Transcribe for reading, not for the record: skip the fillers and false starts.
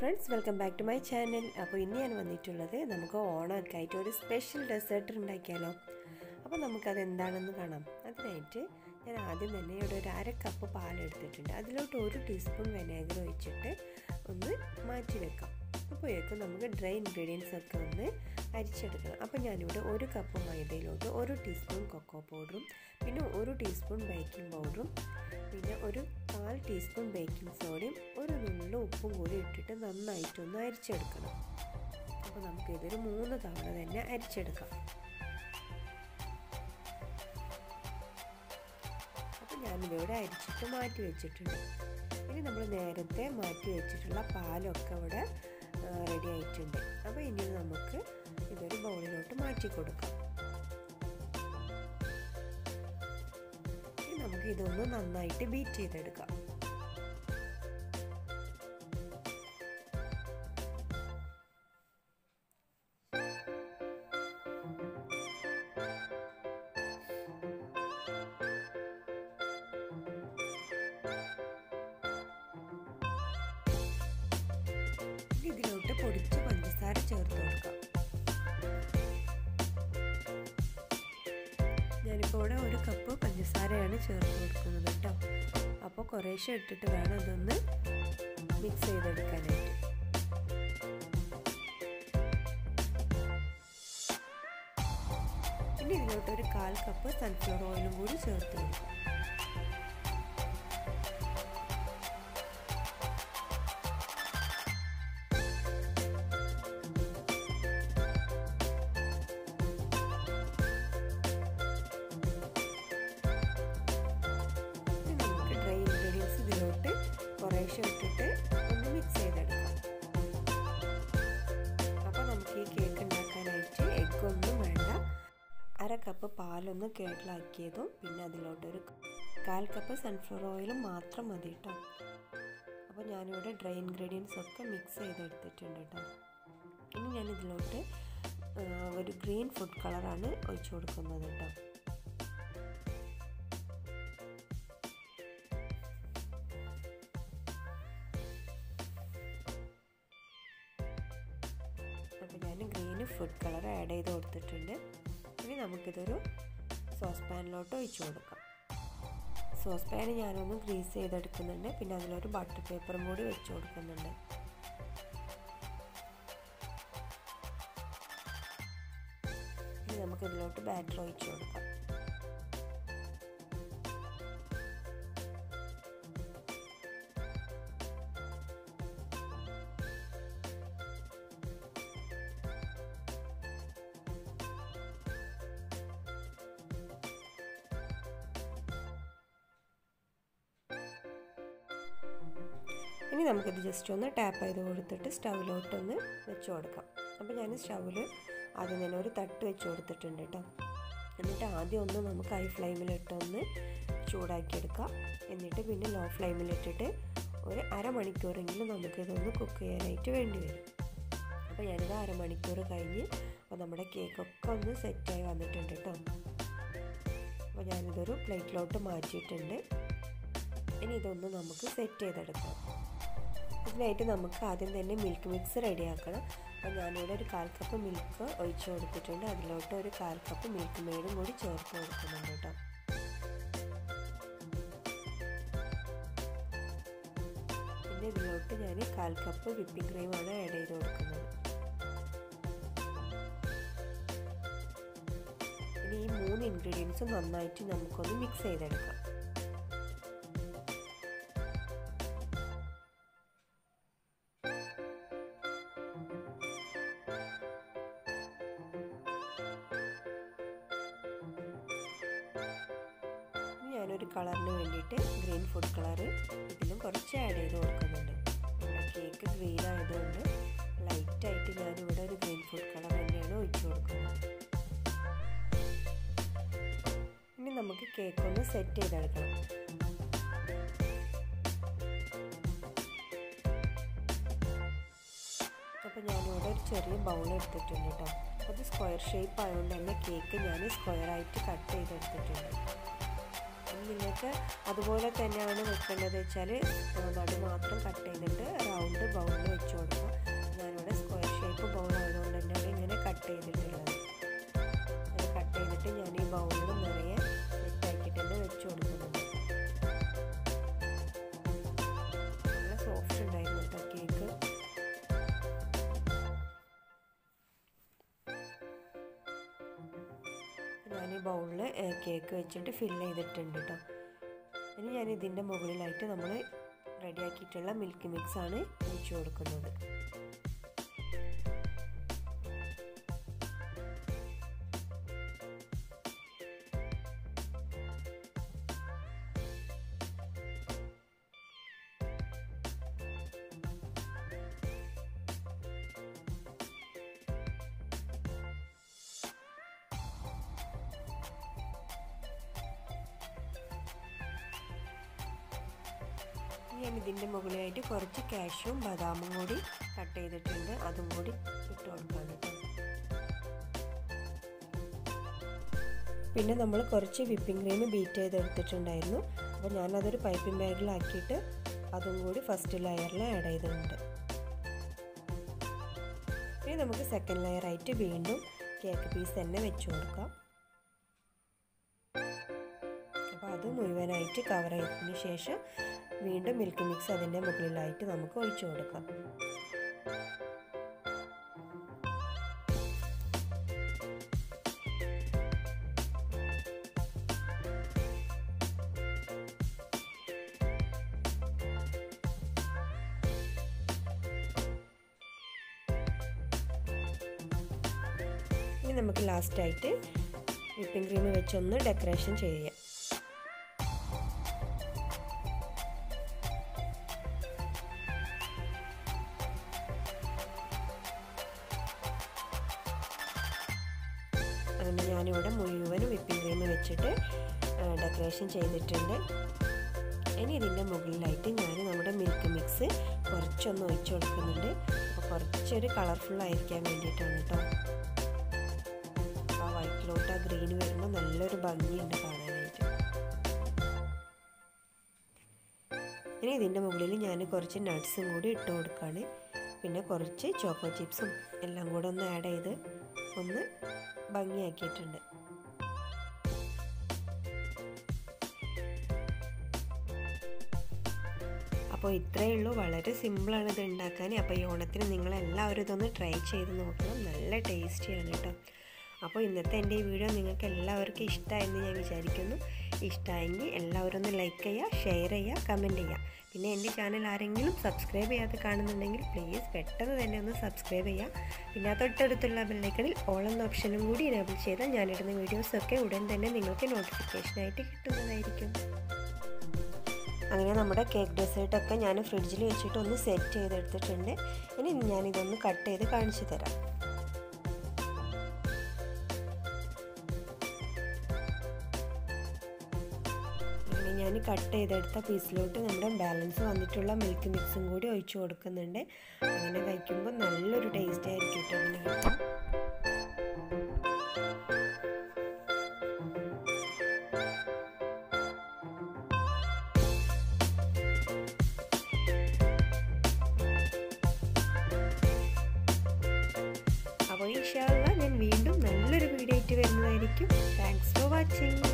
Friends, welcome back to my channel. അപ്പോൾ ഇന്ന് ഞാൻ വന്നിട്ടുള്ളത് നമുക്ക് ഓണമൊക്കെ ആയിട്ട് ഒരു സ്പെഷ്യൽ ഡെസേർട്ട് ഉണ്ടാക്കിയാലോ. അപ്പോൾ നമുക്കത് എന്താണെന്ന് കാണാം. അതിനായിട്ട് ഞാൻ ആദ്യം തന്നെ ഇവിടെ ഒരു 1/2 കപ്പ് പാലെടുത്തിട്ടുണ്ട്. അതിലോട്ട് 1 ടീസ്പൂൺ വിനാഗിരി ഒഴിച്ചിട്ട് ഒന്ന് മാറ്റി വെക്കാം. അപ്പോഴേക്കും നമുക്ക് ഡ്രൈ ഇൻഗ്രീഡിയൻസ് ഒക്കെ ഒന്ന് അരിച്ചെടുക്കണം. അപ്പോൾ ഞാനിവിടെ 1 കപ്പ് മൈദയിലോട്ട് 1 ടീസ്പൂൺ കൊക്കോ പൗഡറും പിന്നെ 1 ടീസ്പൂൺ ബേക്കിംഗ് പൗഡറും പിന്നെ 1/4 ടീസ്പൂൺ ബേക്കിംഗ് സോഡയും 1 നുള്ളു ഉപ്പും കൂടി ഇട്ടിട്ട് നന്നായിട്ടൊന്ന് അരിച്ചെടുക്കണം. അപ്പോൾ നമുക്കിതൊരു 3 തവണ തന്നെ അരിച്ചെടുക്കാം. അപ്പോൾ ഞാനിതിവിടെ അരിച്ചിട്ട് മാറ്റി വെച്ചിട്ടുണ്ട്. ഇനി നമ്മൾ നേരത്തെ മാറ്റി വെച്ചിട്ടുള്ള പാലൊക്കെ ഇവിടെ റെഡി ആയിട്ടുണ്ട്. അപ്പോൾ ഇനി നമുക്ക് ഇതൊരു ബൗളിലോട്ട് മാറ്റി കൊടുക്കാം. ഇനി നമുക്ക് ഇതൊന്ന് നന്നായിട്ട് ബീറ്റ് ചെയ്തെടുക്കാം. ഇതിലോട്ട് പൊടിച്ച് പഞ്ചസാര ചേർത്ത് കൊടുക്കാം. ഞാനിപ്പോൾ ഇവിടെ 1 കപ്പ് പഞ്ചസാരയാണ് ചേർത്ത് കൊടുക്കുന്നത് കേട്ടോ. അപ്പോൾ കുറേശ്ശെ ഇട്ടിട്ട് വേണം അതൊന്ന് മിക്സ് ചെയ്തെടുക്കാനായിട്ട്. പിന്നെ ഇതിലോട്ട് ഒരു 1/4 കപ്പ് സൺഫ്ലവർ ഓയിലും കൂടി ചേർത്ത് കൊടുക്കാം. കുറേശ്ശെ ഇട്ടിട്ട് ഒന്ന് മിക്സ് ചെയ്തെടുക്കാം. അപ്പോൾ നമുക്ക് ഈ കേക്ക് ഉണ്ടാക്കാനായിട്ട് എഗ്ഗൊന്നും വേണ്ട. 1/2 കപ്പ് പാലൊന്ന് കേട്ടിലാക്കിയതും പിന്നെ അതിലോട്ടൊരു 1/4 കപ്പ് സൺഫ്ലവർ ഓയിലും മാത്രം മതി കേട്ടോ. അപ്പോൾ ഞാനിവിടെ ഡ്രൈ ഇൻഗ്രീഡിയൻസ് ഒക്കെ മിക്സ് ചെയ്തെടുത്തിട്ടുണ്ട് കേട്ടോ. ഇനി ഞാൻ ഇതിലോട്ട് ഒരു ഗ്രീൻ ഫുഡ് കളറാണ് ഒഴിച്ചു കൊടുക്കുന്നത് കേട്ടോ. അപ്പോൾ ഞാൻ ഗ്രീന് ഫുഡ് കളർ ആഡ് ചെയ്ത് കൊടുത്തിട്ടുണ്ട്. ഇനി നമുക്കിതൊരു സോസ് പാനിലോട്ട് ഒഴിച്ചു കൊടുക്കാം. സോസ് പാന് ഞാനൊന്ന് ഗ്രീസ് ചെയ്തെടുക്കുന്നുണ്ട്. പിന്നെ അതിലൊരു ബട്ടർ പേപ്പറും കൂടി വെച്ച് കൊടുക്കുന്നുണ്ട്. ഇനി നമുക്കിതിലോട്ട് ബാറ്റർ ഒഴിച്ചു കൊടുക്കാം. ഇനി നമുക്കിത് ജസ്റ്റ് ഒന്ന് ടാപ്പ് ചെയ്ത് കൊടുത്തിട്ട് സ്റ്റൗവിലോട്ടൊന്ന് വെച്ച് കൊടുക്കാം. അപ്പോൾ ഞാൻ സ്റ്റൗവിൽ ആദ്യം തന്നെ ഒരു തട്ട് വെച്ച് കൊടുത്തിട്ടുണ്ട് കേട്ടോ. എന്നിട്ട് ആദ്യം ഒന്ന് നമുക്ക് ഹൈ ഫ്ലെയിമിലിട്ടൊന്ന് ചൂടാക്കിയെടുക്കാം. എന്നിട്ട് പിന്നെ ലോ ഫ്ലെയിമിലിട്ടിട്ട് ഒരു 1/2 മണിക്കൂറെങ്കിലും നമുക്കിതൊന്ന് കുക്ക് ചെയ്യാനായിട്ട് വേണ്ടി വരും. അപ്പോൾ ഞാനിത് 1/2 മണിക്കൂർ കഴിഞ്ഞ് അപ്പോൾ നമ്മുടെ കേക്കൊക്കെ ഒന്ന് സെറ്റായി വന്നിട്ടുണ്ട് കേട്ടോ. അപ്പോൾ ഞാനിതൊരു പ്ലേറ്റിലോട്ട് മാറ്റിയിട്ടുണ്ട്. ഇനി ഇതൊന്ന് നമുക്ക് സെറ്റ് ചെയ്തെടുക്കാം. ഇതിനായിട്ട് നമുക്ക് ആദ്യം തന്നെ മിൽക്ക് മിക്സ് റെഡിയാക്കണം. അപ്പോൾ ഞാനിവിടെ ഒരു 1/4 കപ്പ് മിൽക്ക് ഒഴിച്ചു കൊടുത്തിട്ടുണ്ട്. അതിലോട്ട് ഒരു 1/4 കപ്പ് മിൽക്ക് മെയ്ഡും കൂടി ചേർത്ത് കൊടുക്കുന്നുണ്ട് കേട്ടോ. പിന്നെ ഇതിലോട്ട് ഞാൻ 1/4 കപ്പ് വിപ്പിംഗ് ക്രീമാണ് ആഡ് ചെയ്ത് കൊടുക്കുന്നത്. ഇനി ഈ 3 ഇൻഗ്രീഡിയൻസും നന്നായിട്ട് നമുക്കൊന്ന് മിക്സ് ചെയ്തെടുക്കാം. ഞാനൊരു കളറിന് വേണ്ടിയിട്ട് ഗ്രീൻ ഫുഡ് കളറ് ഇതിലും കുറച്ച് ആഡ് ചെയ്ത് കൊടുക്കുന്നുണ്ട്. നമ്മുടെ കേക്ക് ഗ്രീൻ ആയതുകൊണ്ട് ലൈറ്റായിട്ട് ഞാനിവിടെ ഒരു ഗ്രീൻ ഫുഡ് കളർ തന്നെയാണ് ഒഴിച്ചു കൊടുക്കുന്നത്. ഇനി നമുക്ക് കേക്ക് ഒന്ന് സെറ്റ് ചെയ്തെടുക്കണം. അപ്പോൾ ഞാനിവിടെ ഒരു ചെറിയ ബൗൾ എടുത്തിട്ടുണ്ട് കേട്ടോ. അത് സ്ക്വയർ ഷേപ്പ് ആയതുകൊണ്ട് തന്നെ കേക്ക് ഞാൻ സ്ക്വയറായിട്ട് കട്ട് ചെയ്തെടുത്തിട്ടുണ്ട്. നിങ്ങൾക്ക് അതുപോലെ തന്നെയാണ് വെക്കേണ്ടത് വെച്ചാൽ നടു മാത്രം കട്ട് ചെയ്തിട്ട് റൗണ്ട് ബൗളിൽ വെച്ച് കൊടുക്കുക. ഞാനിവിടെ സ്ക്വയർ ഷേപ്പ് ബൗൾ ആയതുകൊണ്ട് തന്നെയാണ് ഇങ്ങനെ കട്ട് ചെയ്തിട്ടുള്ളത്. അത് കട്ട് ചെയ്തിട്ട് ഞാൻ ഈ ബൗളിൽ നിറയെ സെറ്റാക്കിയിട്ട് തന്നെ വെച്ച് കൊടുക്കുന്നുണ്ട്. നല്ല സോഫ്റ്റ് ഉണ്ടായിരുന്നു കേട്ടോ കേക്ക്. ഞാൻ ഈ ബൗളിൽ കേക്ക് വെച്ചിട്ട് ഫില്ല് ചെയ്തിട്ടുണ്ട് കേട്ടോ. ഇനി ഞാൻ ഇതിൻ്റെ മുകളിലായിട്ട് നമ്മൾ റെഡിയാക്കിയിട്ടുള്ള മിൽക്ക് മിക്സാണ് ഒഴിച്ചു കൊടുക്കുന്നത്. ഞാൻ ഇതിൻ്റെ മുകളിലായിട്ട് കുറച്ച് കാഷ്യൂം ബദാമും കൂടി കട്ട് ചെയ്തിട്ടുണ്ട്, അതും കൂടി ഇട്ട് കൊടുക്കാൻ കേട്ടോ. പിന്നെ നമ്മൾ കുറച്ച് വിപ്പിംഗ് ക്രീം ബീറ്റ് ചെയ്തെടുത്തിട്ടുണ്ടായിരുന്നു. അപ്പോൾ ഞാനതൊരു പൈപ്പിംഗ് ബാഗിലാക്കിയിട്ട് അതും കൂടി ഫസ്റ്റ് ലെയറിൽ ആഡ് ചെയ്തിട്ടുണ്ട്. ഇനി നമുക്ക് സെക്കൻഡ് ലെയറായിട്ട് വീണ്ടും കേക്ക് പീസ് തന്നെ വെച്ച് കൊടുക്കാം. അപ്പോൾ അത് മുഴുവനായിട്ട് കവർ ചെയ്തതിന് ശേഷം വീണ്ടും മിൽക്ക് മിക്സ് അതിൻ്റെ മുകളിലായിട്ട് നമുക്ക് ഒഴിച്ചു കൊടുക്കാം. ഇനി നമുക്ക് ലാസ്റ്റായിട്ട് വിപ്പിംഗ് ക്രീം വെച്ചൊന്ന് ഡെക്കറേഷൻ ചെയ്യാം. അങ്ങനെ ഞാനിവിടെ മുഴുവനും വിപ്പിംഗ് ക്രീം വെച്ചിട്ട് ഡെക്കറേഷൻ ചെയ്തിട്ടുണ്ട്. ഇനി ഇതിൻ്റെ മുകളിലായിട്ട് ഞാൻ നമ്മുടെ മിൽക്ക് മിക്സ് കുറച്ചൊന്ന് ഒഴിച്ചു കൊടുക്കുന്നുണ്ട്. അപ്പോൾ കുറച്ചൊരു കളർഫുള്ളായിരിക്കാൻ വേണ്ടിയിട്ടാണ് കേട്ടോ. അപ്പോൾ ആ വൈറ്റിലോട്ട് ആ ഗ്രീൻ വരുമ്പോൾ നല്ലൊരു ഭംഗിയുണ്ട് കാണാനായിട്ട്. ഇനി ഇതിൻ്റെ മുകളിൽ ഞാൻ കുറച്ച് നട്ട്സും കൂടി ഇട്ട് കൊടുക്കുകയാണ്. പിന്നെ കുറച്ച് ചോക്കോ ചിപ്സും എല്ലാം കൂടെ ഒന്ന് ആഡ് ചെയ്ത് ഒന്ന് ഭംഗിയാക്കിയിട്ടുണ്ട്. അപ്പോൾ ഇത്രയേ ഉള്ളൂ, വളരെ സിമ്പിളാണ് ഇത് ഉണ്ടാക്കാൻ. അപ്പോൾ ഈ ഓണത്തിന് നിങ്ങളെല്ലാവരും ഇതൊന്ന് ട്രൈ ചെയ്ത് നോക്കണം, നല്ല ടേസ്റ്റിയാണ് കേട്ടോ. അപ്പോൾ ഇന്നത്തെ എൻ്റെ ഈ വീഡിയോ നിങ്ങൾക്ക് എല്ലാവർക്കും ഇഷ്ടമായെന്ന് ഞാൻ വിചാരിക്കുന്നു. ഇഷ്ടമായെങ്കിൽ എല്ലാവരും ഒന്ന് ലൈക്ക് ചെയ്യുക, ഷെയർ ചെയ്യുക, കമൻറ്റ് ചെയ്യുക. പിന്നെ എൻ്റെ ചാനൽ ആരെങ്കിലും സബ്സ്ക്രൈബ് ചെയ്യാതെ കാണുന്നുണ്ടെങ്കിൽ പ്ലീസ് പെട്ടെന്ന് തന്നെ ഒന്ന് സബ്സ്ക്രൈബ് ചെയ്യുക. പിന്നെ തൊട്ടടുത്തുള്ള ബെല്ലൈക്കണിൽ ഓൾ എന്ന ഓപ്ഷനും കൂടി എനേബിൾ ചെയ്താൽ ഞാനിടുന്ന വീഡിയോസൊക്കെ ഉടൻ തന്നെ നിങ്ങൾക്ക് നോട്ടിഫിക്കേഷനായിട്ട് കിട്ടുന്നതായിരിക്കും. അങ്ങനെ നമ്മുടെ കേക്ക് ഡെസേർട്ടൊക്കെ ഞാൻ ഫ്രിഡ്ജിൽ വെച്ചിട്ട് ഒന്ന് സെറ്റ് ചെയ്തെടുത്തിട്ടുണ്ട്. ഇനി ഞാനിതൊന്ന് കട്ട് ചെയ്ത് കാണിച്ചു തരാം. അങ്ങനെ ഞാൻ കട്ട് ചെയ്തെടുത്ത പീസിലോട്ട് നമ്മുടെ ബാലൻസ് വന്നിട്ടുള്ള മിൽക്ക് മിക്സും കൂടി ഒഴിച്ചു കൊടുക്കുന്നുണ്ട്. അങ്ങനെ കഴിക്കുമ്പോൾ നല്ലൊരു ടേസ്റ്റ് ആയിരിക്കും കേട്ടോ അതിന് കിട്ടും. അപ്പോൾ ഇൻഷാ അല്ലാഹ് ഞാൻ വീണ്ടും നല്ലൊരു വീഡിയോ ആയിട്ട് വരുന്നതായിരിക്കും. Thanks for watching.